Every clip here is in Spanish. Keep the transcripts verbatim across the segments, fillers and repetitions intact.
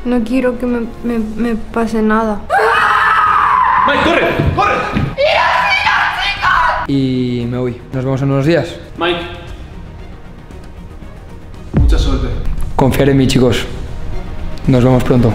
No quiero que me, me, me pase nada. Mike, corre, corre. Y me voy. Nos vemos en unos días. Mike. Mucha suerte. Confiar en mí, chicos. Nos vemos pronto.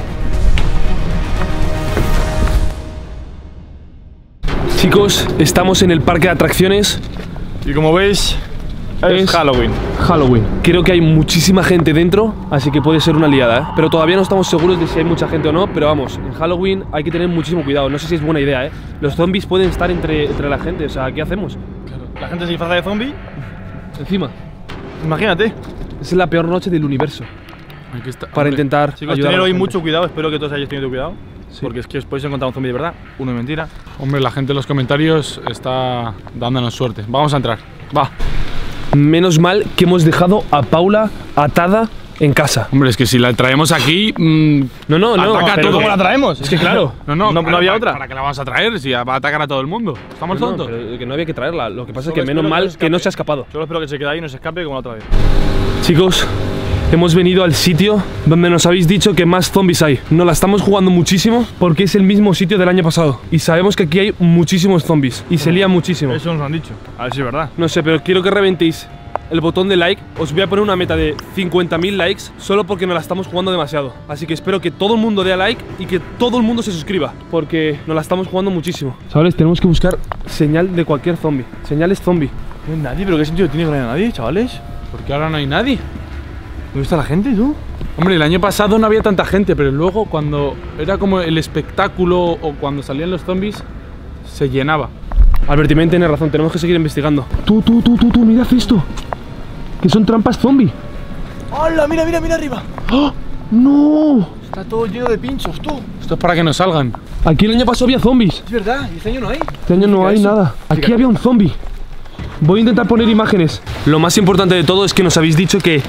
Chicos, estamos en el parque de atracciones. Y como veis, es, es Halloween. Halloween. Creo que hay muchísima gente dentro, así que puede ser una liada, ¿eh? Pero todavía no estamos seguros de si hay mucha gente o no. Pero vamos, en Halloween hay que tener muchísimo cuidado. No sé si es buena idea, ¿eh? Los zombies pueden estar entre, entre la gente. O sea, ¿qué hacemos? Claro. La gente se disfraza de zombie. Encima. Imagínate. Es la peor noche del universo. Aquí está. Para Hombre, intentar chicos, ayudar tener a la hoy gente. mucho cuidado. Espero que todos hayáis tenido cuidado. Sí. Porque es que os podéis encontrar un zombie de verdad, uno de mentira. Hombre, la gente en los comentarios está dándonos suerte. Vamos a entrar. Va. Menos mal que hemos dejado a Paula atada en casa. Hombre, es que si la traemos aquí. Mmm, No, no, no. Ataca pero todo. ¿Cómo la traemos? Es que claro. no, no, No- no había ¿para- otra. ¿Para qué la vamos a traer? Si va a atacar a todo el mundo. ¿Estamos No, tontos? pero que no había que traerla. Lo que pasa es Solo que menos espero mal que no se que no escape. se ha escapado. Solo espero que se quede ahí y no se escape como la otra vez. Chicos, hemos venido al sitio donde nos habéis dicho que más zombies hay. Nos la estamos jugando muchísimo porque es el mismo sitio del año pasado. Y sabemos que aquí hay muchísimos zombies. Y se lía muchísimo. Eso nos han dicho. A ver si es verdad. No sé, pero quiero que reventéis el botón de like. Os voy a poner una meta de cincuenta mil likes solo porque nos la estamos jugando demasiado. Así que espero que todo el mundo dé a like y que todo el mundo se suscriba porque nos la estamos jugando muchísimo. Chavales, tenemos que buscar señal de cualquier zombie. Señales zombie. No hay nadie, pero ¿qué sentido tiene que no haya nadie, chavales? Porque ahora no hay nadie. ¿Dónde está la gente, tú? Hombre, el año pasado no había tanta gente, pero luego cuando era como el espectáculo o cuando salían los zombies, se llenaba. Albertimen tiene razón, tenemos que seguir investigando. Tú, tú, tú, tú, tú, mirad esto. Que son trampas zombie. ¡Hola! Mira, mira, mira arriba. ¡Oh! ¡No! Está todo lleno de pinchos, tú. Esto es para que no salgan. Aquí el año pasado había zombies. Es verdad, y este año no hay. Este año no hay eso? nada. Aquí Fíjate. había un zombie. Voy a intentar poner imágenes. Lo más importante de todo es que nos habéis dicho que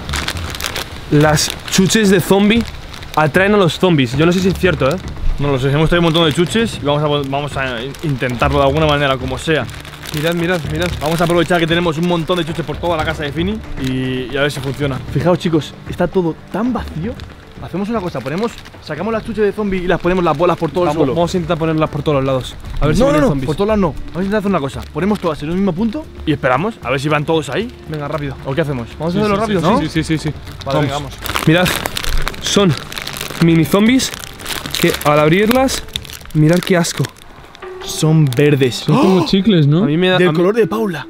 las chuches de zombie atraen a los zombies. Yo no sé si es cierto, ¿eh? No lo sé, hemos traído un montón de chuches y vamos a, vamos a intentarlo de alguna manera, como sea. Mirad, mirad, mirad. Vamos a aprovechar que tenemos un montón de chuches por toda la casa de Fini y, y a ver si funciona. Fijaos, chicos, está todo tan vacío. Hacemos una cosa, ponemos, sacamos las chuches de zombie y las ponemos las bolas por todo el Vamos, suelo. vamos a intentar ponerlas por todos los lados. A ver si no, no, vienen no, zombies. por todos lados no. Vamos a intentar hacer una cosa. Ponemos todas en un mismo punto y esperamos a ver si van todos ahí. Venga, rápido. ¿O qué hacemos? Vamos a hacerlo rápido, sí, ¿no? Sí, sí, sí, sí. Vale, venga, vamos. Mirad, son mini zombies que al abrirlas, mirad qué asco. Son verdes. Son como chicles, ¿no? A mí me da. a Del mí- color de Paula.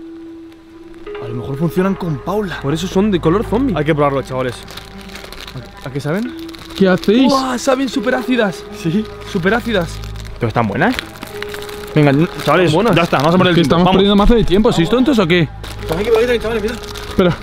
A lo mejor funcionan con Paula. Por eso son de color zombie. Hay que probarlo, chavales. ¿A qué saben? ¿Qué hacéis? ¡Uah! Saben súper ácidas. Sí. Súper ácidas. Pero están buenas. Venga, chavales, buenas. ya está, vamos a poner el Que tiempo. estamos Vamos. perdiendo mazo de tiempo. ¿Sois tontos o qué? Por aquí, por aquí, chavales, mira. Espera.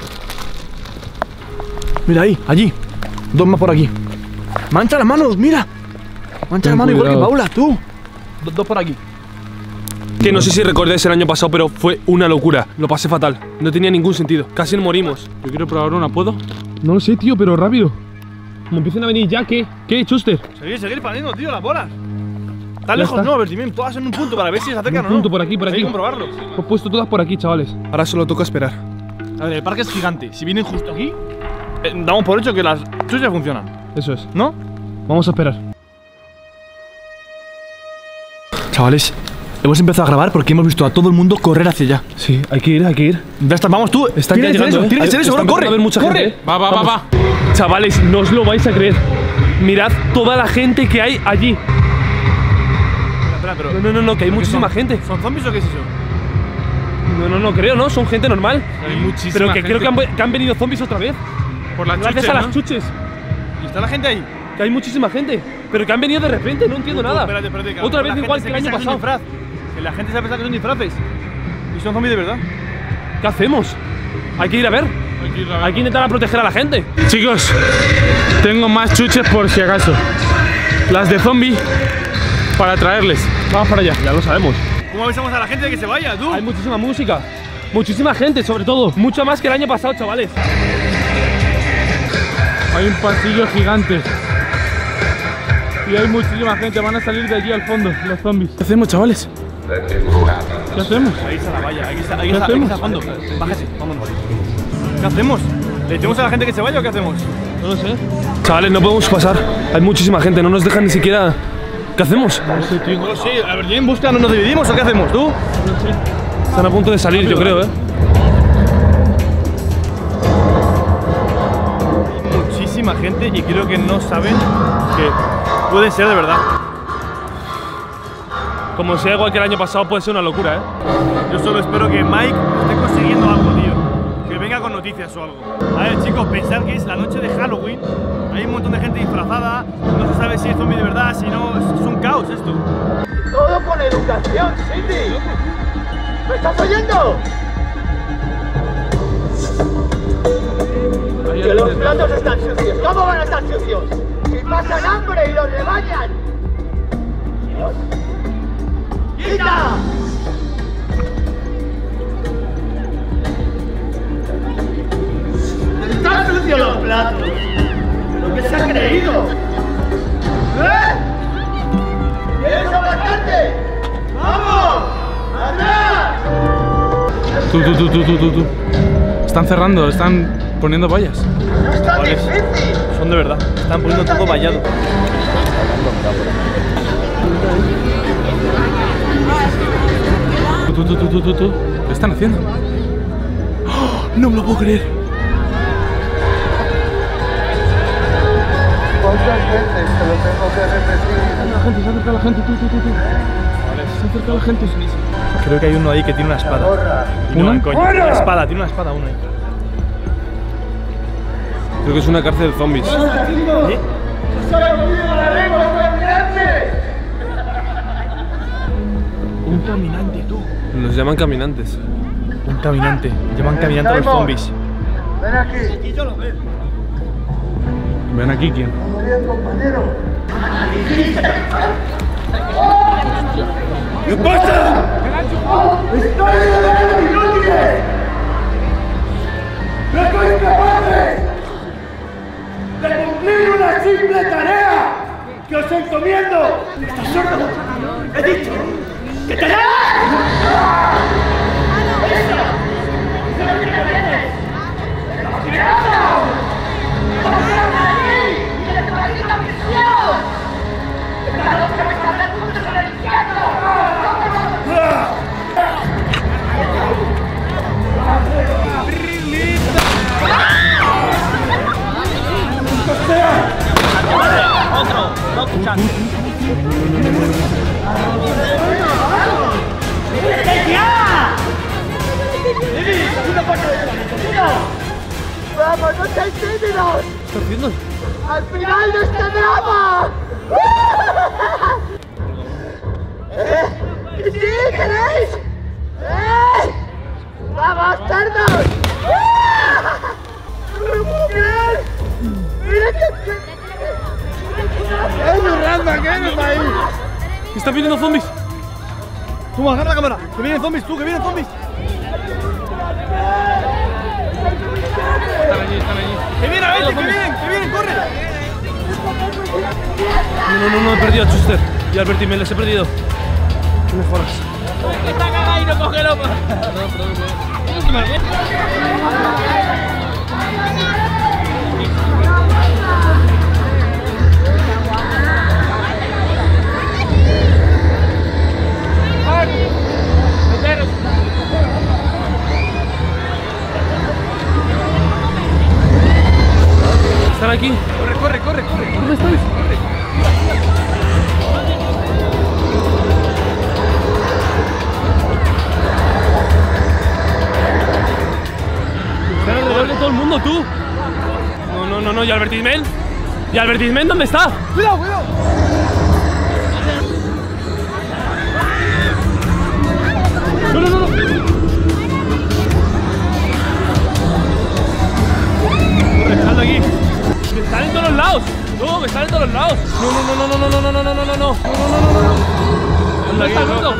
Mira ahí, allí. Dos más por aquí. Mancha las manos, mira. Mancha Ten las manos igual que cuidado. Paula, tú. Do- dos por aquí. Que no sé si recordáis el año pasado, pero fue una locura. Lo pasé fatal. No tenía ningún sentido. Casi nos morimos. Yo quiero probar una, ¿puedo? No lo sé, tío, pero rápido. Como empiecen a venir ya, ¿qué? ¿Qué, Chuster? Seguir, seguir poniendo, tío, las bolas. Tan Ya lejos está. no, Bertimén, todas en un punto para ver si se acercan Un o no. punto por aquí, por Hay aquí. que comprobarlo. He puesto todas por aquí, chavales. Ahora solo toca esperar. A ver, el parque es gigante. Si vienen justo aquí, eh, damos por hecho que las chuchas funcionan, Eso es. ¿no? Vamos a esperar. Chavales, hemos empezado a grabar porque hemos visto a todo el mundo correr hacia allá. Sí, hay que ir, hay que ir. Ya está, vamos tú. Están ya Tienes llegando, eso, ¿eh? tienes Hay- eso, está bro, corre. empezando a haber mucha corre. gente, ¿eh? Va, va, va, Vamos. va. Chavales, no os lo vais a creer. Mirad toda la gente que hay allí. Espera, pero, No, no, no, no, que hay muchísima son? gente. ¿Son zombies o qué es eso? No, no, no creo, ¿no? Son gente normal. Hay muchísima Pero que gente. creo que han, ve- que han venido zombies otra vez. Por las Gracias chuches, a las ¿no? chuches. ¿Y está la gente ahí? Que hay muchísima gente. Pero que han venido de repente, no entiendo nada. Espérate, espérate, que a lo Otra mejor vez la igual gente que el se año piensa que es un pasado. disfraz. Que la gente se piensa que son disfraces. Y son zombies de verdad. ¿Qué hacemos? Hay que ir a ver. Hay que ir a ver. Hay que intentar proteger a la gente. Chicos, tengo más chuches por si acaso. Las de zombie para traerles. Vamos para allá, ya lo sabemos. ¿Cómo avisamos a la gente de que se vaya, tú? Hay muchísima música. Muchísima gente, sobre todo. Mucho más que el año pasado, chavales. Hay un pasillo gigante. Y hay muchísima gente. Van a salir de allí al fondo, los zombies. ¿Qué hacemos, chavales? ¿Qué hacemos? Ahí está la valla, ahí está, ahí ¿Qué está, ahí hacemos? está el fondo. Bájate, vámonos. ¿Qué hacemos? ¿Le decimos a la gente que se vaya o qué hacemos? No lo sé. Chavales, no podemos pasar. Hay muchísima gente, no nos dejan ni siquiera... ¿Qué hacemos? No sé, tío. No lo sé. A ver, ¿quién busca? ¿No nos dividimos o qué hacemos, tú? No sé. Están a punto de salir, yo creo, ¿eh? Hay muchísima gente y creo que no saben que puede ser de verdad. Como sea igual que el año pasado, puede ser una locura, ¿eh? Yo solo espero que Mike esté consiguiendo algo, tío. Que venga con noticias o algo. A ver, chicos, pensad que es la noche de Halloween. Hay un montón de gente disfrazada. No se sabe si es zombie de verdad, si no. Es un caos esto. Todo con educación, Cindy. ¿Me estás oyendo? Que los platos están sucios. ¿Cómo van a estar sucios? Si pasan hambre y los rebañan. Dios. ¡Quita! ¡Están sucios los platos! ¿Lo que se ha creído? ¿Eh? ¿Tienes bastante? ¡Vamos! ¡Atrás! Tú, tú, tú, tú, tú, tú, tú. Están cerrando, están poniendo vallas. ¡No es tan Vale. difícil! Son de verdad. Están poniendo todo vallado. Tú, tú, tú, tú, tú, tú. ¿Qué están haciendo? ¡Oh! No me lo puedo creer. ¿Cuántas veces te lo tengo que repetir? La gente, se acerca la gente, tú, tú, tú, tú. Vale, se acerca la gente. Creo que hay uno ahí que tiene una espada. Y no, ¿Una? coño. Una espada, tiene una espada uno ahí. Creo que es una cárcel de zombies. ¿Eh? Un caminante, tú. Los llaman caminantes. Un caminante. Llevan caminando a los zombies. Ven aquí. Ven aquí, ¿quién? Muy bien, compañero. ¿Qué pasa? ¡Estoy de inútiles! ¡No sois capaces de cumplir una simple tarea que os encomiendo! ¿Estás sordo? ¡He dicho que te da! ¡Vamos, no seáis tímidos! ¿Qué está haciendo? ¡Al final de este drama! ¿Eh? ¿Sí queréis? ¿Eh? ¡Vamos, cerdos! ¡No me lo puedo creer! ¡Mira que... ¡Es un random que eres ahí! ¡Están viniendo zombies! Tú, agarra la cámara. Que vienen zombies, tú, que vienen zombies. Están allí, están allí. ¡Que vienen, vete, que vienen, que vienen, corre! No, no, no, no, he perdido a Chuster y a Albert y me les he perdido. No me jodas. Está cagado y no cógelo. ¿Están aquí? Corre, corre, corre, corre. ¿Dónde estáis? Están alrededor de todo el mundo, tú. No, no, no, no. ¿Y Albert Ismael? ¿Y Albert Ismael dónde está? Cuidado, cuidado. No, no, no, no. Corre, dejadlo aquí. Que están en todos los lados. No, que están en todos los lados. No, no, no, no, no, no, no, no, no, no, no, no, no, no, no, no. ¿Dónde está el gordo?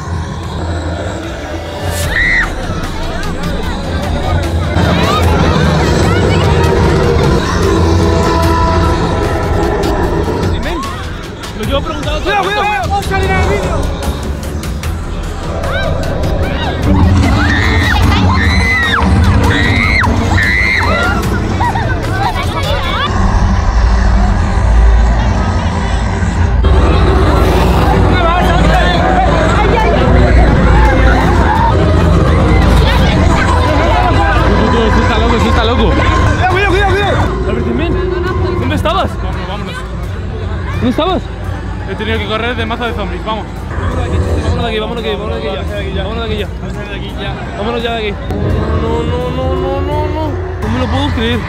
Dime, lo llevo preguntando todo. Cuidado, cuidado, vamos a salir en el vídeo. ¿Dónde estabas? He tenido que correr de mazo de zombies, vamos. Vámonos de aquí, vámonos de aquí, vámonos de aquí ya. Vámonos de aquí ya. Vámonos de aquí ya. Vámonos ya de aquí. No, no, no, no, no, no. No me lo puedo creer.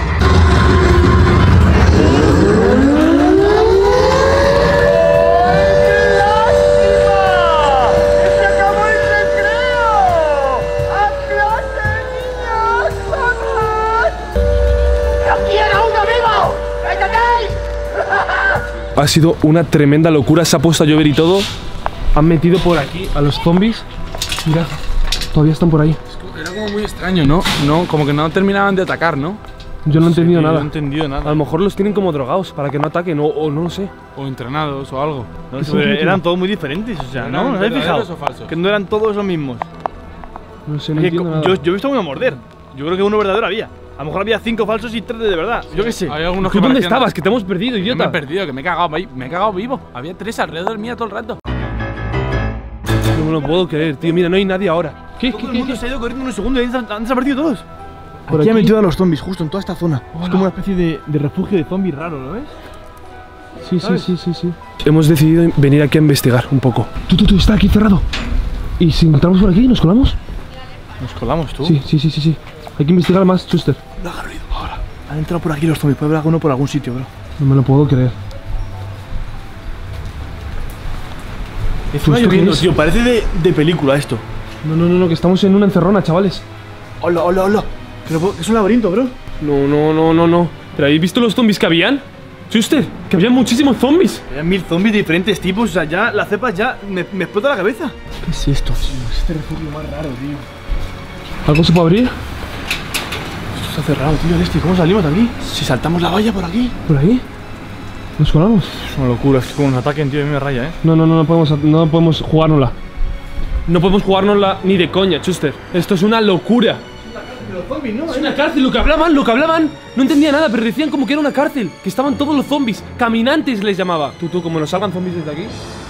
Ha sido una tremenda locura, se ha puesto a llover y todo. Han metido por aquí a los zombies. Mira, todavía están por ahí. Era como muy extraño, ¿no? No, como que no terminaban de atacar, ¿no? Yo no he entendido Sí, nada. No he entendido A nada. lo mejor los tienen como drogados para que no ataquen o, o no lo sé. O entrenados o algo. No, Es pero un eran todos muy diferentes, o sea, ¿no? ¿No os habéis fijado? verdaderos o falsos? Que no eran todos los mismos. No sé, no Es que entiendo co- nada. yo, yo he visto uno morder. Yo creo que uno verdadero había. A lo mejor había cinco falsos y tres de verdad. Yo qué sé. Hay algunos ¿Tú que dónde parecían- estabas? Que te hemos perdido, Yo me idiota. he perdido, que me he cagado, ahí, me he cagado vivo. Había tres alrededor mía todo el rato. No me lo puedo creer, tío. Mira, no hay nadie ahora. ¿Qué? Todo ¿Qué? el ¿Qué? mundo qué? se ha ido corriendo en un segundo y han, han desaparecido todos. Por Aquí ha aquí. metido a los zombies justo en toda esta zona. Es como una especie de, de refugio de zombies raro, ¿lo ves? Sí, sí, ¿Sabes? sí, sí, sí. Hemos decidido venir aquí a investigar un poco. Tú, tú, tú, está aquí cerrado. ¿Y si entramos por aquí, nos colamos? Nos colamos, tú. Sí, sí, sí, sí, sí. Hay que investigar más, Chuster. No haga ruido. Ahora. Han entrado por aquí los zombies. Puede haber alguno por algún sitio, bro. No me lo puedo creer. Está ¿esto lloviendo, qué es? tío. Parece de, de película esto. No, no, no, no, que estamos en una encerrona, chavales. Hola, hola, hola. Pero es un laberinto, bro. No, no, no, no, no. ¿Pero habéis visto los zombies que habían? Chuster, que había muchísimos zombies. Hay mil zombies de diferentes tipos. O sea, ya la cepa ya me, me explota la cabeza. ¿Qué es esto, tío? Es este refugio más raro, tío. ¿Algo se puede abrir? Esto está cerrado, tío. Este, ¿cómo salimos de aquí? Si saltamos la valla por aquí. ¿Por ahí? ¿Nos colamos? Es una locura. Es que como nos ataquen, tío, a mí me raya, ¿eh? No, no, no, no podemos, no podemos jugárnosla. No podemos jugárnosla ni de coña, Chuster. Esto es una locura. Los zombies, ¿no? Es una cárcel, lo que hablaban, lo que hablaban. No entendía nada, pero decían como que era una cárcel. Que estaban todos los zombies. Caminantes les llamaba. Tú, tú, como nos salgan zombies desde aquí.